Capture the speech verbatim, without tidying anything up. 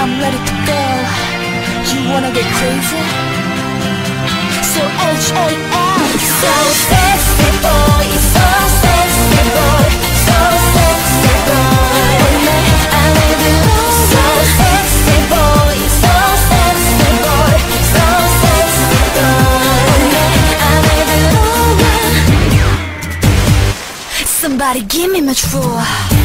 I'm ready to go. You wanna get crazy? So H A L. So sexy boy, so sexy boy, so sexy boy. 오늘 안에 들어. So sexy boy, so sexy boy, so sexy boy. 오늘 안에 들어와. Somebody give me my true.